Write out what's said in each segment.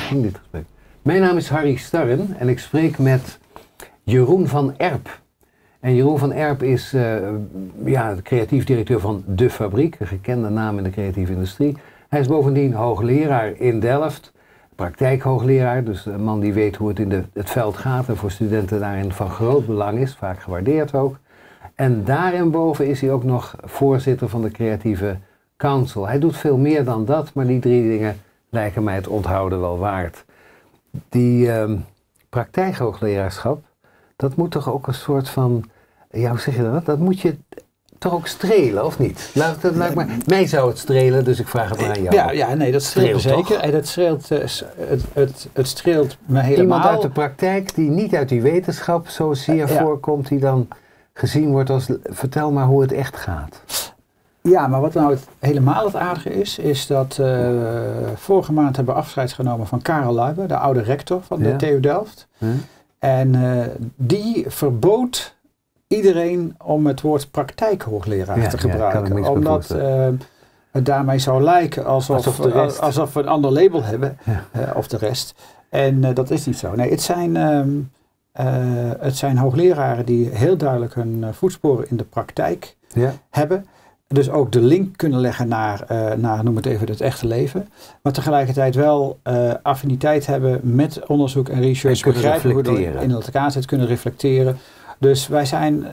ging dit gesprek. Mijn naam is Harry Starren en ik spreek met Jeroen van Erp. En Jeroen van Erp is de creatief directeur van De Fabriek, een gekende naam in de creatieve industrie. Hij is bovendien hoogleraar in Delft, praktijkhoogleraar, dus een man die weet hoe het in het veld gaat en voor studenten daarin van groot belang is, vaak gewaardeerd ook. En daarboven is hij ook nog voorzitter van de Creatieve Council. Hij doet veel meer dan dat, maar die 3 dingen lijken mij het onthouden wel waard. Die praktijkhoogleraarschap, dat moet toch ook een soort van, ja, hoe zeg je dat? Dat moet je toch ook strelen, of niet? Mij zou het strelen, dus ik vraag het maar aan jou. Ja, nee, dat streelt zeker. En het streelt me helemaal. Iemand uit de praktijk die niet uit die wetenschap zozeer voorkomt, die dan gezien wordt als, vertel maar hoe het echt gaat. Ja, maar wat nou helemaal het aardige is dat vorige maand hebben we afscheid genomen van Karel Luyber, de oude rector van de TU Delft. En die verbood iedereen om het woord praktijkhoogleraar te gebruiken. Omdat het daarmee zou lijken alsof we een ander label hebben, of de rest. En dat is niet zo. Nee, het zijn hoogleraren die heel duidelijk hun voetsporen in de praktijk hebben. Dus ook de link kunnen leggen naar noem het even, het echte leven. Maar tegelijkertijd wel affiniteit hebben met onderzoek en research. En begrijpen hoe het in elkaar zit, kunnen reflecteren. Dus wij zijn,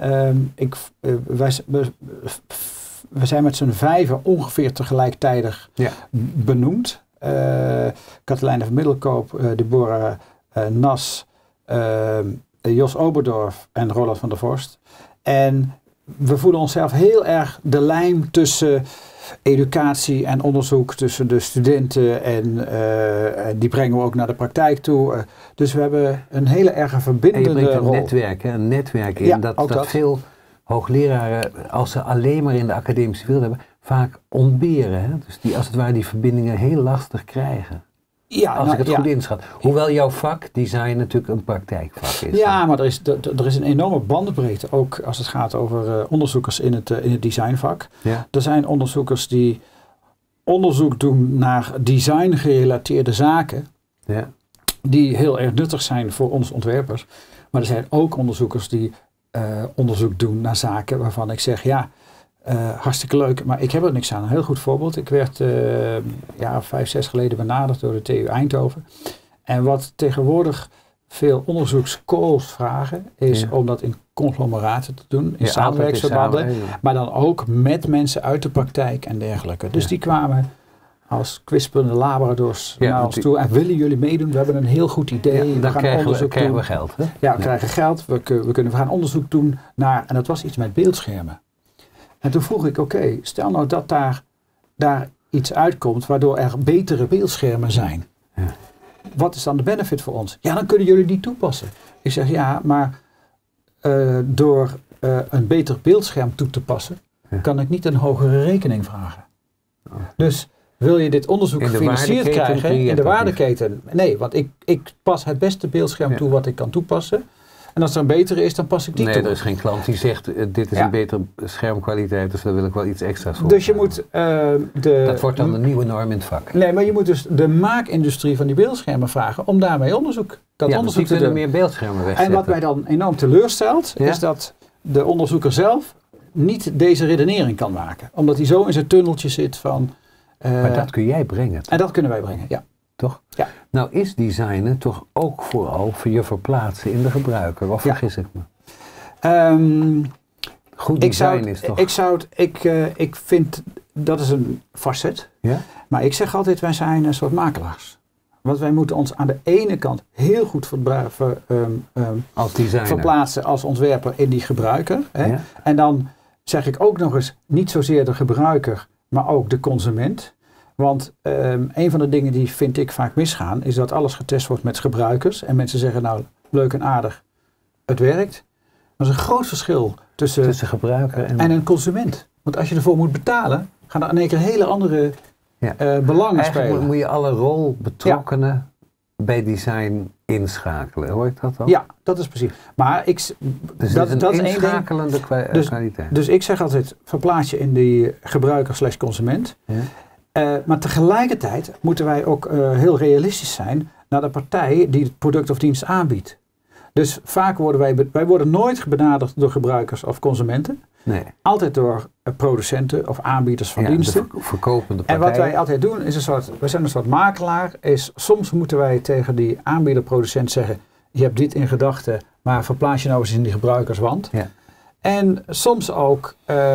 we zijn met z'n 5 ongeveer tegelijkertijd benoemd. Katelijne van Middelkoop, Deborah Nas, Jos Oberdorf en Roland van der Vorst. En we voelen onszelf heel erg de lijm tussen educatie en onderzoek, tussen de studenten en die brengen we ook naar de praktijk toe. Dus we hebben een hele erg verbindende rol. En je brengt een netwerk in. Ja, dat veel hoogleraren, als ze alleen maar in de academische wereld hebben, vaak ontberen. Hè? Dus die als het ware die verbindingen heel lastig krijgen. Ja, als ik het goed inschat. Hoewel jouw vak, design, natuurlijk een praktijkvak is. Ja, maar er is een enorme bandbreedte, ook als het gaat over onderzoekers in het designvak. Ja. Er zijn onderzoekers die onderzoek doen naar design-gerelateerde zaken, die heel erg nuttig zijn voor ons ontwerpers. Maar er zijn ook onderzoekers die onderzoek doen naar zaken waarvan ik zeg, hartstikke leuk, maar ik heb er niks aan. Een heel goed voorbeeld. Ik werd 5, 6 geleden benaderd door de TU Eindhoven. En wat tegenwoordig veel onderzoekscalls vragen, is om dat in conglomeraten te doen, in samenwerkingsverbanden, maar dan ook met mensen uit de praktijk en dergelijke. Dus die kwamen als kwispelende labradors naar ons toe. En willen jullie meedoen? We hebben een heel goed idee. Dan krijgen we geld. Hè? Ja, we krijgen geld. We gaan onderzoek doen naar, en dat was iets met beeldschermen. En toen vroeg ik, oké, stel nou dat daar iets uitkomt waardoor er betere beeldschermen zijn. Ja. Wat is dan de benefit voor ons? Ja, dan kunnen jullie die toepassen. Ik zeg, ja, maar door een beter beeldscherm toe te passen, kan ik niet een hogere rekening vragen. Oh. Dus wil je dit onderzoek gefinancierd krijgen in de waardeketen? Nee, want ik pas het beste beeldscherm toe wat ik kan toepassen. En als er een betere is, dan pas ik die toe. Nee, er is geen klant die zegt, dit is een betere schermkwaliteit, dus daar wil ik wel iets extra's voor. Dus je moet dat wordt dan de nieuwe norm in het vak. Nee, maar je moet dus de maakindustrie van die beeldschermen vragen om daarmee onderzoek onderzoek te doen. Meer beeldschermen wegzetten. En wat mij dan enorm teleurstelt, is dat de onderzoeker zelf niet deze redenering kan maken. Omdat hij zo in zijn tunneltje zit van... maar dat kun jij brengen. En dat kunnen wij brengen, ja. Toch? Ja. Nou is designen toch ook vooral voor je verplaatsen in de gebruiker, of vergis ik me? Goed design is toch... Ik vind, dat is een facet, maar ik zeg altijd, wij zijn een soort makelaars. Want wij moeten ons aan de ene kant heel goed verplaatsen als ontwerper in die gebruiker. Hè? Ja. En dan zeg ik ook nog eens, niet zozeer de gebruiker, maar ook de consument. Want een van de dingen die vind ik vaak misgaan, is dat alles getest wordt met gebruikers. En mensen zeggen, nou, leuk en aardig, het werkt. Maar er is een groot verschil tussen gebruiker en een consument. Want als je ervoor moet betalen, gaan er in één keer hele andere belangen spelen. Eigenlijk moet je alle rolbetrokkenen bij design inschakelen. Hoor ik dat dan? Ja, dat is precies. Maar dat is een inschakelende kwaliteit. Dus ik zeg altijd, verplaats je in die gebruiker/consument. Ja. Maar tegelijkertijd moeten wij ook heel realistisch zijn naar de partij die het product of dienst aanbiedt. Dus vaak worden wij worden nooit benaderd door gebruikers of consumenten. Nee. Altijd door producenten of aanbieders van diensten. De verkopende partijen. En wat wij altijd doen is we zijn een soort makelaar. Soms moeten wij tegen die aanbieder-producent zeggen, je hebt dit in gedachten, maar verplaats je nou eens in die gebruikerswand. Ja. En soms ook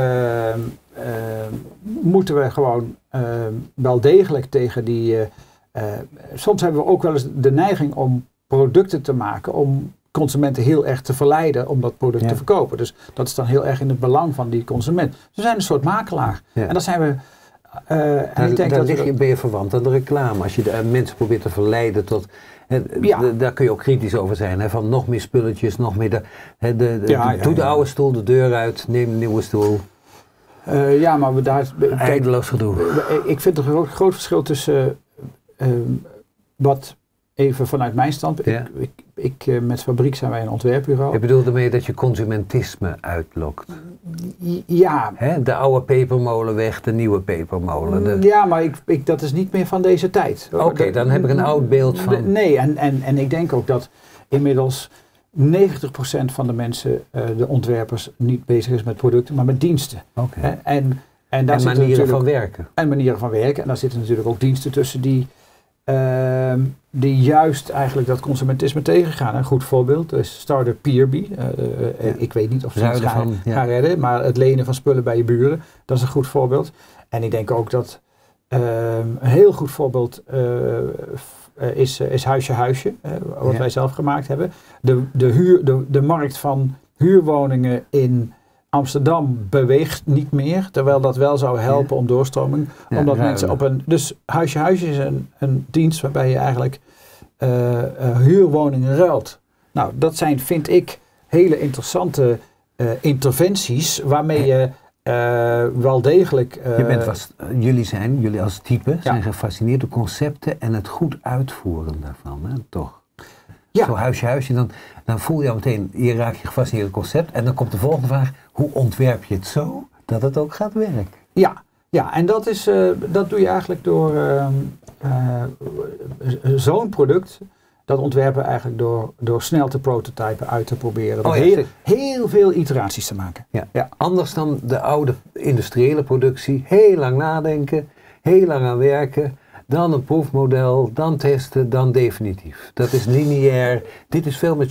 moeten we gewoon wel degelijk tegen die... soms hebben we ook wel eens de neiging om producten te maken om consumenten heel erg te verleiden om dat product te verkopen. Dus dat is dan heel erg in het belang van die consument. Dus we zijn een soort makelaar. Ja. En dan zijn we... ben je verwant aan de reclame. Als je mensen probeert te verleiden tot... Daar kun je ook kritisch over zijn. Hè, van nog meer spulletjes, nog meer... Doe de oude stoel de deur uit, neem een nieuwe stoel. Maar daar... Eindeloos gedoe. Ik vind er een groot verschil tussen wat... Even vanuit mijn standpunt. Ja. Met Fabriek zijn wij een ontwerpbureau. Je bedoelt ermee dat je consumentisme uitlokt? Ja. Hè? De oude pepermolen weg, de nieuwe pepermolen. Ja, maar dat is niet meer van deze tijd. Oké, dan heb ik een oud beeld van... Nee, en ik denk ook dat inmiddels 90% van de mensen, de ontwerpers, niet bezig is met producten, maar met diensten. Okay. En manieren van werken. En manieren van werken. En daar zitten natuurlijk ook diensten tussen die juist eigenlijk dat consumentisme tegengaan. Een goed voorbeeld is Startup Peerby. Ik weet niet of ze het gaan redden, maar het lenen van spullen bij je buren, dat is een goed voorbeeld. En ik denk ook dat een heel goed voorbeeld is Huisje, wat wij zelf gemaakt hebben. De markt van huurwoningen in Amsterdam beweegt niet meer, terwijl dat wel zou helpen om doorstroming. Omdat mensen dus Huisje is een dienst waarbij je eigenlijk huurwoningen ruilt. Nou, dat zijn, vind ik, hele interessante interventies waarmee je wel degelijk... jullie als type zijn gefascineerd door concepten en het goed uitvoeren daarvan, hè? Toch? Ja. Zo Huisje, dan voel je al meteen, je raakt je gefascineerd door het concept en dan komt de volgende vraag, hoe ontwerp je het zo dat het ook gaat werken? Ja, en dat doe je eigenlijk door zo'n product, dat ontwerpen eigenlijk door snel te prototypen, uit te proberen. Door heel veel iteraties te maken. Ja. Anders dan de oude industriële productie, heel lang nadenken, heel lang aan werken. Dan een proefmodel, dan testen, dan definitief. Dat is lineair. Dit is veel met...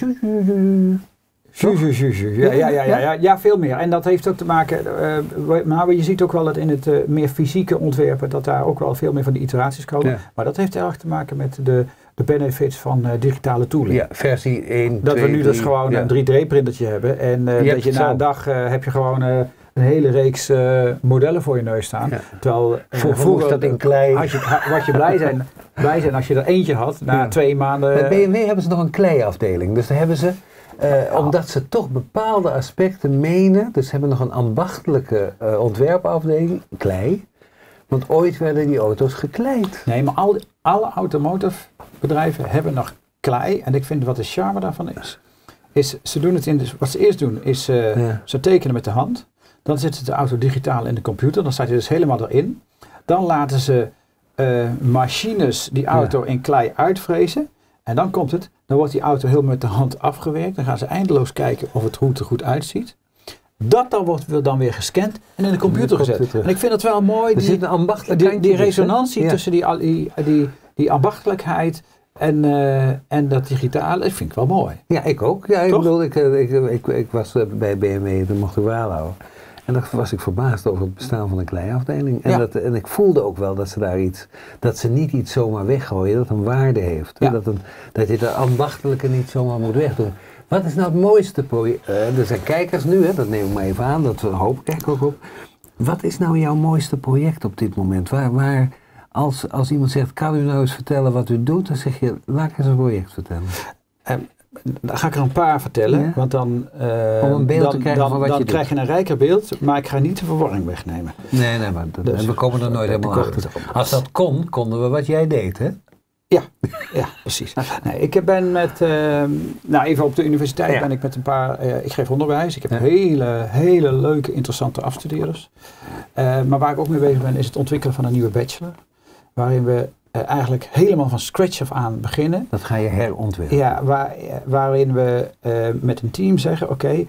Ja, veel meer. En dat heeft ook te maken... maar je ziet ook wel dat in het meer fysieke ontwerpen, dat daar ook wel veel meer van die iteraties komen. Ja. Maar dat heeft erg te maken met de benefits van digitale tooling. Ja, versie 1, dat 2, we nu 3, dus gewoon een 3D-printertje hebben. En dat je na een dag heb je gewoon... een hele reeks modellen voor je neus staan. Ja. Terwijl vroeger dat in klei. Wat je blij zijn als je er eentje had na 2 maanden. Bij BMW hebben ze nog een kleiafdeling. Dus daar hebben ze, omdat ze toch bepaalde aspecten menen, dus ze hebben nog een ambachtelijke ontwerpafdeling, klei. Want ooit werden die auto's gekleid. Nee, maar alle automotive bedrijven hebben nog klei. En ik vind wat de charme daarvan is ze doen het wat ze eerst doen is ze tekenen met de hand. Dan zetten ze de auto digitaal in de computer. Dan staat hij dus helemaal erin. Dan laten ze machines die auto in klei uitvrezen. En dan komt het. Dan wordt die auto heel met de hand afgewerkt. Dan gaan ze eindeloos kijken of het er goed uitziet. Dat wordt dan weer gescand en in de computer gezet. En ik vind het wel mooi. Die resonantie tussen die ambachtelijkheid en dat digitale, dat vind ik wel mooi. Ja, ik ook. Ja, ik was bij BMW, daar mocht ik wel houden. En dan was ik verbaasd over het bestaan van een kleiafdeling. En ik voelde ook wel dat ze niet iets zomaar weggooien, dat een waarde heeft. Ja. Dat je de ambachtelijke niet zomaar moet wegdoen. Wat is nou het mooiste project? Er zijn kijkers nu, dat neem ik maar even aan, dat hoop ik eigenlijk ook op. Wat is nou jouw mooiste project op dit moment? Waar als iemand zegt, kan u nou eens vertellen wat u doet? Dan zeg je, laat ik eens een project vertellen. Dan ga ik er een paar vertellen, want dan krijg je een rijker beeld, maar ik ga niet de verwarring wegnemen. Nee, maar we komen er nooit helemaal achter. Als dat konden we wat jij deed, hè? Ja, precies. Nee, ik ben met, even op de universiteit ben ik met een paar, ik geef onderwijs. Ik heb hele leuke, interessante afstudeerders. Maar waar ik ook mee bezig ben is het ontwikkelen van een nieuwe bachelor. Waarin we eigenlijk helemaal van scratch af aan beginnen. Dat ga je herontwikkelen. Ja, waarin we met een team zeggen, oké,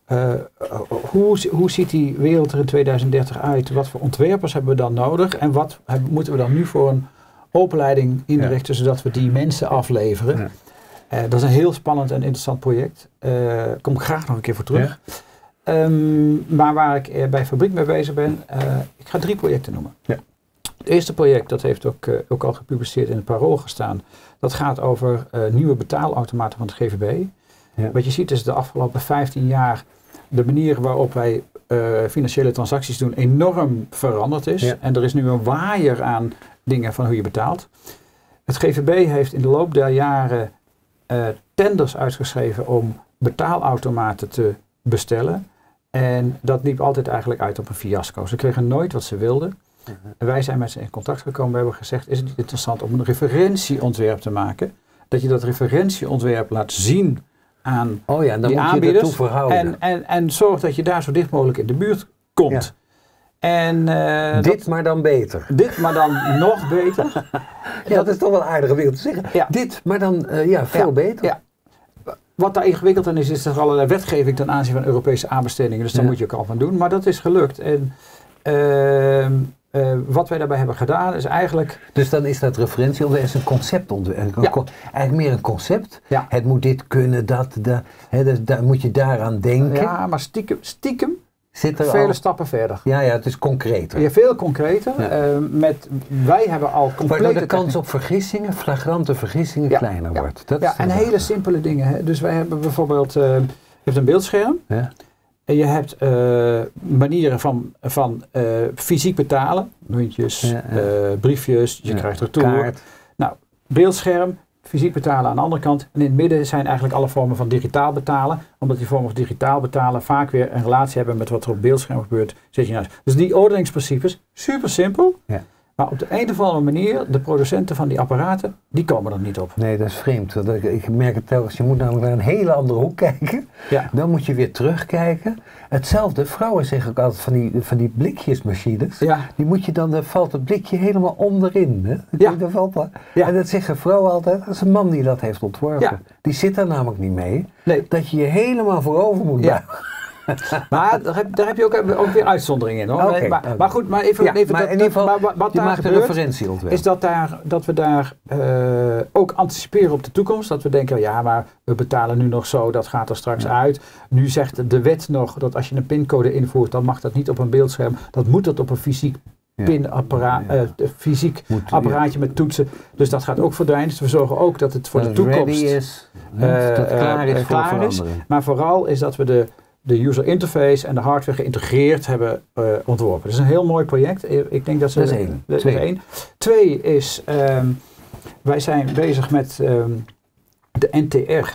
hoe ziet die wereld er in 2030 uit? Wat voor ontwerpers hebben we dan nodig? En wat moeten we dan nu voor een opleiding inrichten, zodat we die mensen afleveren? Ja. Dat is een heel spannend en interessant project. Daar kom ik graag nog een keer voor terug. Ja. Maar waar ik bij Fabriek mee bezig ben, ik ga 3 projecten noemen. Ja. Het eerste project, dat heeft ook al gepubliceerd in het Parool gestaan. Dat gaat over nieuwe betaalautomaten van het GVB. Ja. Wat je ziet is de afgelopen 15 jaar de manier waarop wij financiële transacties doen enorm veranderd is. Ja. En er is nu een waaier aan dingen van hoe je betaalt. Het GVB heeft in de loop der jaren tenders uitgeschreven om betaalautomaten te bestellen. En dat liep altijd eigenlijk uit op een fiasco. Ze kregen nooit wat ze wilden. En wij zijn met ze in contact gekomen. We hebben gezegd, is het niet interessant om een referentieontwerp te maken? Dat je dat referentieontwerp laat zien aan en dan die moet aanbieders. Je verhouden. En zorg dat je daar zo dicht mogelijk in de buurt komt. Ja. En, maar dan beter. Dit maar dan nog beter. Dat is toch wel aardig om te zeggen. Ja. Dit maar dan veel beter. Ja. Wat daar ingewikkeld aan is dat er allerlei wetgeving ten aanzien van Europese aanbestedingen. Dus daar moet je ook al van doen. Maar dat is gelukt. En wat wij daarbij hebben gedaan is eigenlijk... Dus dan is dat referentieontwerp een concept. Eigenlijk meer een concept. Ja. Het moet dit kunnen, daar moet je daaraan denken. Ja, maar stiekem zit er vele stappen verder. Ja, het is concreter. Ja, veel concreter. Ja. Wij hebben al complete... Waardoor de kans op vergissingen, flagrante vergissingen kleiner wordt. Dat en hele simpele dingen. Hè. Dus wij hebben bijvoorbeeld... je hebt een beeldscherm. Ja. En je hebt manieren van fysiek betalen. Muntjes, briefjes, je krijgt retour. Kaart. Nou, beeldscherm, fysiek betalen aan de andere kant. En in het midden zijn eigenlijk alle vormen van digitaal betalen. Omdat die vormen van digitaal betalen vaak weer een relatie hebben met wat er op beeldscherm gebeurt. Zit je naast. Dus die ordeningsprincipes, super simpel. Ja. Maar op de een of andere manier, de producenten van die apparaten, die komen er niet op. Nee, dat is vreemd. Ik merk het telkens, je moet namelijk naar een hele andere hoek kijken. Ja. Dan moet je weer terugkijken. Hetzelfde, vrouwen zeggen ook altijd van die blikjesmachines. Ja. Die moet je dan valt het blikje helemaal onderin. Hè? Ja. En dat zeggen vrouwen altijd, dat is een man die dat heeft ontworpen. Ja. Die zit daar namelijk niet mee. Nee. Dat je helemaal voorover moet buigen. Maar daar heb je ook weer uitzonderingen in, hoor. Okay, maar goed, maar even maar in ieder geval, wat daar gebeurt, is dat we daar ook anticiperen op de toekomst. Dat we denken, maar we betalen nu nog zo, dat gaat er straks uit. Nu zegt de wet nog dat als je een pincode invoert, dan mag dat niet op een beeldscherm. Dat moet dat op een fysiek apparaatje met toetsen. Dus dat gaat ook verdwijnen. Dus we zorgen ook dat het voor de toekomst klaar is. Maar vooral is dat we de user interface en de hardware geïntegreerd hebben ontworpen. Dat is een heel mooi project. Ik denk dat is één. Dat is één. 2 is, wij zijn bezig met de NTR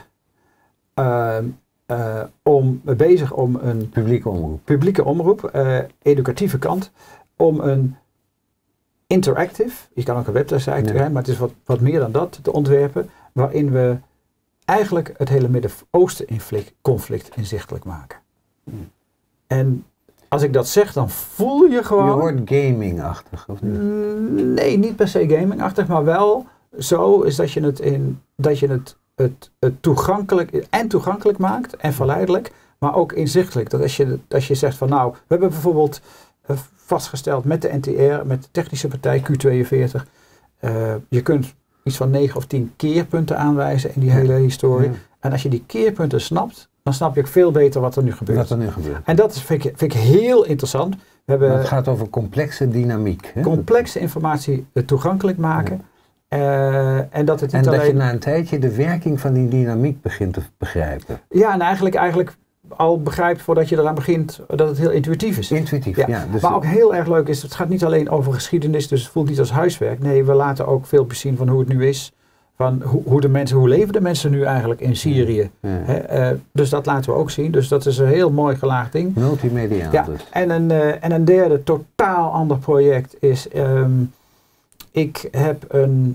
om een publieke omroep, educatieve kant, om een interactive, je kan ook een website maar het is wat meer dan dat, te ontwerpen, waarin we eigenlijk het hele Midden-Oosten conflict inzichtelijk maken. En als ik dat zeg, dan voel je gewoon... Je hoort gaming-achtig, of niet? Nee, niet per se gaming-achtig, maar wel zo is dat je het toegankelijk maakt en verleidelijk, maar ook inzichtelijk. Dat als je zegt van we hebben bijvoorbeeld vastgesteld met de NTR, met de technische partij Q42, je kunt iets van 9 of 10 keerpunten aanwijzen in die hele historie. Ja. En als je die keerpunten snapt, dan snap je ook veel beter wat er nu gebeurt. En dat vind ik heel interessant. Het gaat over complexe dynamiek. Hè? Complexe informatie toegankelijk maken. Ja. En dat je na een tijdje de werking van die dynamiek begint te begrijpen. Ja, en eigenlijk al begrijpt voordat je eraan begint dat het heel intuïtief is. Intuïtief, ja. Dus maar ook heel erg leuk is, het gaat niet alleen over geschiedenis, dus het voelt niet als huiswerk. Nee, we laten ook veel zien van hoe het nu is. Van hoe leven de mensen nu eigenlijk in Syrië. Ja. Dus dat laten we ook zien. Dus dat is een heel mooi gelaagd ding. Multimediaal dus. En een derde totaal ander project is, ik heb een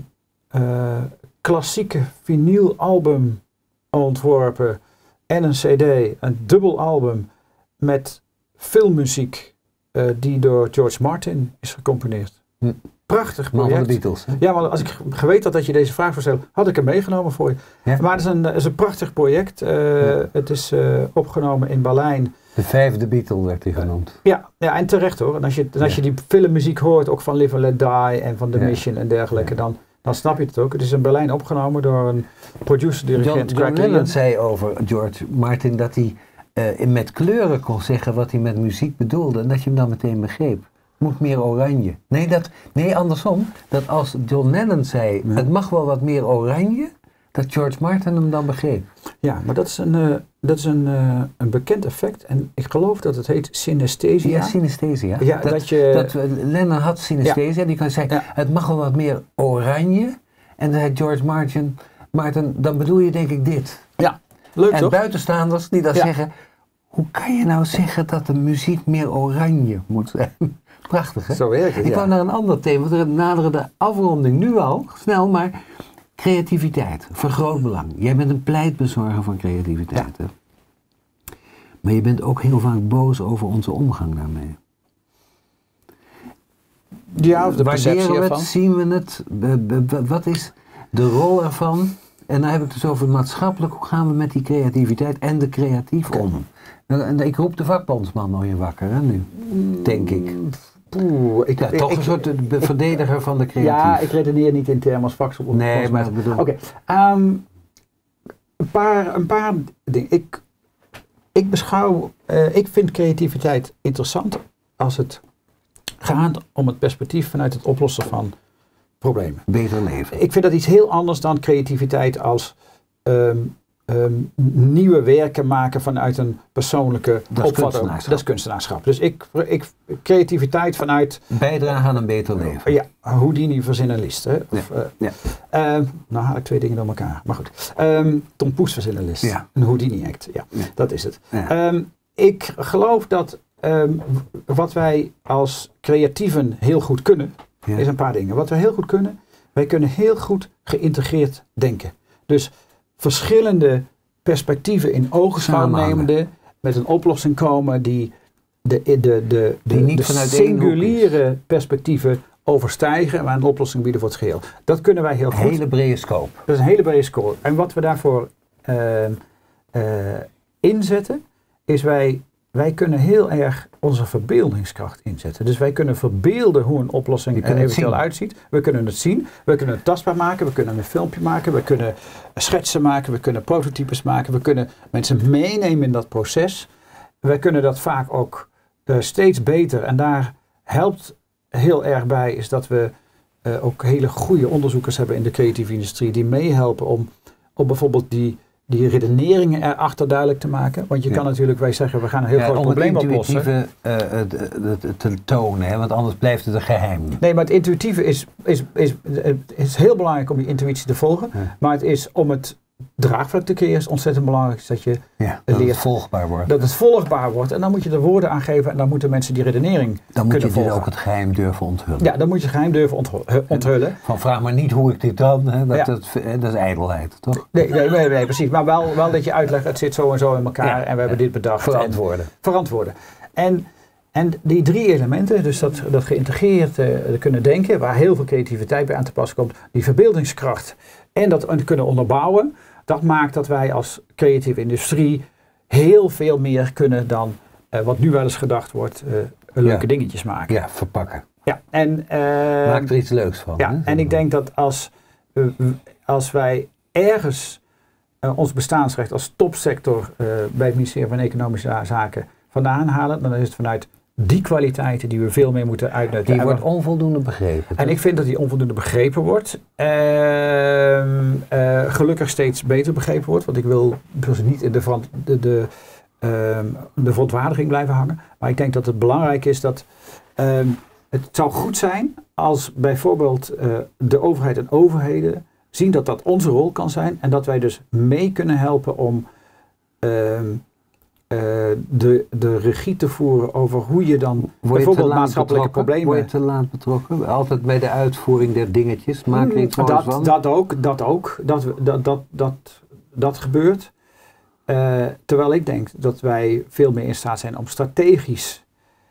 klassieke vinylalbum ontworpen en een cd, een dubbel album met filmmuziek die door George Martin is gecomponeerd. Prachtig project. Man van de Beatles. Hè? Ja, maar als ik geweten had dat je deze vraag zou stellen, had ik hem meegenomen voor je. Ja. Maar het is een prachtig project. Het is opgenomen in Berlijn. De 5e Beatle werd hij genoemd. Ja, en terecht hoor. En als je die filmmuziek hoort, ook van Live and Let Die en van The Mission en dergelijke, dan snap je het ook. Het is in Berlijn opgenomen door een producer-dirigent. John Lennon zei over George Martin dat hij met kleuren kon zeggen wat hij met muziek bedoelde en dat je hem dan meteen begreep. Moet meer oranje. Nee, andersom. Dat als John Lennon zei, het mag wel wat meer oranje, dat George Martin hem dan begreep. Ja, maar dat is een bekend effect en ik geloof dat het heet synesthesia. Ja, synesthesia. Ja, dat Lennon had synesthesia, die kan zeggen, het mag wel wat meer oranje. En dan zei George Martin, dan bedoel je denk ik dit. Ja, leuk toch? En buitenstaanders die dan zeggen, hoe kan je nou zeggen dat de muziek meer oranje moet zijn? Prachtig, hè? Zo werkt het, Ik kwam naar een ander thema, we naderen de afronding nu al, snel, maar creativiteit, vergroot belang. Jij bent een pleitbezorger van creativiteit, hè? Maar je bent ook heel vaak boos over onze omgang daarmee. Ja, of de perceptie ervan. Zien we het? Wat is de rol ervan? En dan heb ik het dus over maatschappelijk, hoe gaan we met die creativiteit en de creatief om? En ik roep de vakbondsman nog in wakker, hè, nu, denk ik. Toch een soort verdediger van de creatief. Ja, ik redeneer niet in termen als vakbondsman. Nee, maar ik bedoel... Oké, een paar dingen. Ik vind creativiteit interessant als het gaat om het perspectief vanuit het oplossen van problemen. Beter leven. Ik vind dat iets heel anders dan creativiteit als nieuwe werken maken vanuit een persoonlijke opvatting. Dat is kunstenaarschap. Dus creativiteit vanuit... Bijdragen aan een beter leven. Ja, Houdini verzinnen list. Hè? Nou haal ik twee dingen door elkaar. Maar goed. Tom Poes verzinnen list. Ja. Een Houdini act. Ja, dat is het. Ja. Ik geloof dat wat wij als creatieven heel goed kunnen, is een paar dingen. Wat we heel goed kunnen, wij kunnen heel goed geïntegreerd denken. Dus verschillende perspectieven in ogenschouw nemende, met een oplossing komen die de singuliere perspectieven overstijgen, maar een oplossing bieden voor het geheel. Dat kunnen wij heel goed. Een hele brede scope. Dat is een hele brede scope. En wat we daarvoor inzetten, is wij kunnen heel erg onze verbeeldingskracht inzetten. Dus wij kunnen verbeelden hoe een oplossing er eventueel uitziet. We kunnen het zien. We kunnen het tastbaar maken. We kunnen een filmpje maken. We kunnen schetsen maken. We kunnen prototypes maken. We kunnen mensen meenemen in dat proces. Wij kunnen dat vaak ook steeds beter. En daar helpt heel erg bij is dat we ook hele goede onderzoekers hebben in de creatieve industrie. Die meehelpen om bijvoorbeeld die redeneringen erachter duidelijk te maken. Want je kan natuurlijk, wij zeggen, we gaan een heel groot probleem oplossen. Om het intuïtieve te tonen, hè? Want anders blijft het een geheim. Nee, maar het intuïtieve is heel belangrijk om die intuïtie te volgen. Ja. Maar het is om het draagvlak te creëren, is ontzettend belangrijk dat je dat het volgbaar wordt. Dat het volgbaar wordt. En dan moet je de woorden aangeven en dan moeten mensen die redenering dan kunnen moet je volgen. ook het geheim durven onthullen. Ja, dan moet je het geheim durven onthullen. Van vraag maar niet hoe ik dit dan, hè? Dat is ijdelheid, toch? Nee, precies. Maar wel dat je uitlegt, het zit zo en zo in elkaar en we hebben dit bedacht. Verantwoorden. En die drie elementen, dus dat geïntegreerd kunnen denken, waar heel veel creativiteit bij aan te passen komt, die verbeeldingskracht en dat kunnen onderbouwen, dat maakt dat wij als creatieve industrie heel veel meer kunnen dan wat nu wel eens gedacht wordt, leuke dingetjes maken. Ja, verpakken. Ja, en maak er iets leuks van. Ja, en ik denk dat als wij ergens ons bestaansrecht als topsector bij het ministerie van Economische Zaken vandaan halen, dan is het vanuit die kwaliteiten die we veel meer moeten uitnutten. Die wordt onvoldoende begrepen. En ik vind dat die onvoldoende begrepen wordt. Gelukkig steeds beter begrepen wordt. Want ik wil dus niet in de verontwaardiging blijven hangen. Maar ik denk dat het belangrijk is dat het zou goed zijn als bijvoorbeeld de overheid en overheden zien dat dat onze rol kan zijn. En dat wij dus mee kunnen helpen om de regie te voeren over hoe je dan bijvoorbeeld maatschappelijke problemen... Word je te laat betrokken? Altijd bij de uitvoering der dingetjes? Maak er iets van? Dat gebeurt. Terwijl ik denk dat wij veel meer in staat zijn om strategisch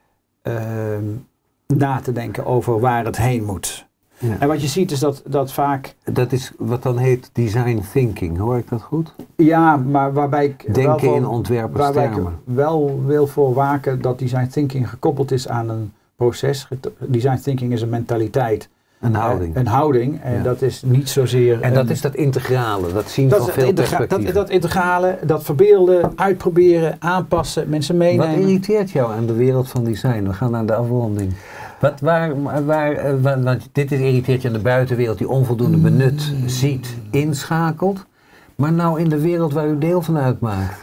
na te denken over waar het heen moet. Ja. En wat je ziet is dat vaak... Dat is wat dan heet design thinking, hoor ik dat goed? Ja, maar waarbij ik denken in ontwerperstermen. Waarbij ik wel wil voor waken dat design thinking gekoppeld is aan een proces. Design thinking is een mentaliteit. Een houding. Een houding. En dat is niet zozeer... En dat is dat integrale, dat zien van veel perspectieven. Dat integrale, dat verbeelden, uitproberen, aanpassen, mensen meenemen. Wat irriteert jou aan de wereld van design? We gaan naar de afronding. Want dit irriteert je aan de buitenwereld die onvoldoende benut ziet, inschakelt. Maar nou in de wereld waar u deel van uitmaakt?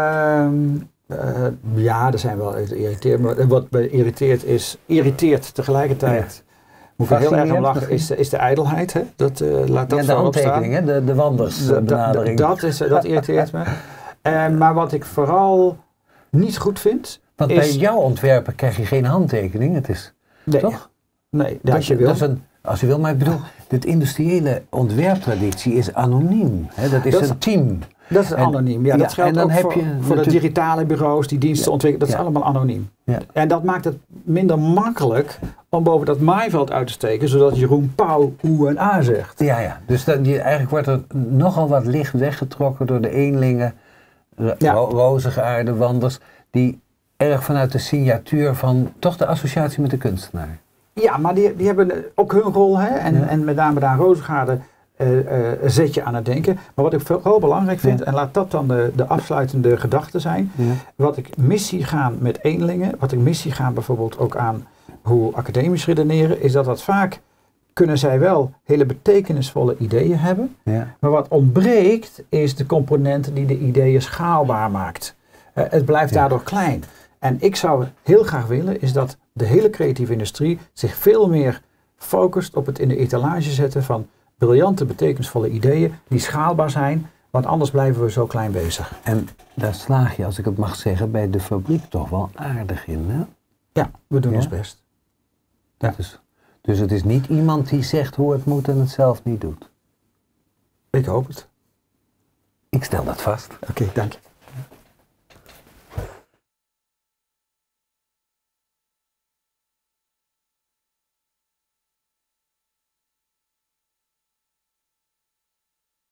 Ja, er zijn wel irriteerd. Maar wat me irriteert tegelijkertijd. Moet ik heel erg om lachen, is de ijdelheid. Hè? Laat dat de handtekening, hè? De wandersbenadering. Dat irriteert me. Maar wat ik vooral niet goed vind... Want bij jouw ontwerpen krijg je geen handtekening, het is... Nee. Toch? Nee, als je wil. Als je wil, maar ik bedoel, de industriële ontwerptraditie is anoniem. Hè? Dat is een team. Dat is anoniem, ja. Dat geldt ook voor de digitale bureaus die diensten ontwikkelen. Dat is allemaal anoniem. Ja. En dat maakt het minder makkelijk om boven dat maaiveld uit te steken, zodat Jeroen Pauw oe en a zegt. Ja. Dus eigenlijk wordt er nogal wat licht weggetrokken door de eenlingen, rozige wanders, die erg vanuit de signatuur van toch de associatie met de kunstenaar. Ja, maar die hebben ook hun rol, hè? En met name daar Rozengaarde zet je aan het denken. Maar wat ik vooral belangrijk vind, en laat dat dan de afsluitende gedachte zijn, wat ik mis zie gaan met eenlingen, wat ik mis zie gaan bijvoorbeeld ook aan hoe academisch redeneren, is dat vaak kunnen zij wel hele betekenisvolle ideeën hebben, maar wat ontbreekt is de component die de ideeën schaalbaar maakt. Het blijft daardoor klein. En ik zou heel graag willen is dat de hele creatieve industrie zich veel meer focust op het in de etalage zetten van briljante, betekenisvolle ideeën die schaalbaar zijn, want anders blijven we zo klein bezig. En daar slaag je, als ik het mag zeggen, bij de fabriek toch wel aardig in, hè? Ja, we doen ons best. Ja. Dus het is niet iemand die zegt hoe het moet en het zelf niet doet? Ik hoop het. Ik stel dat vast. Oké, dank je.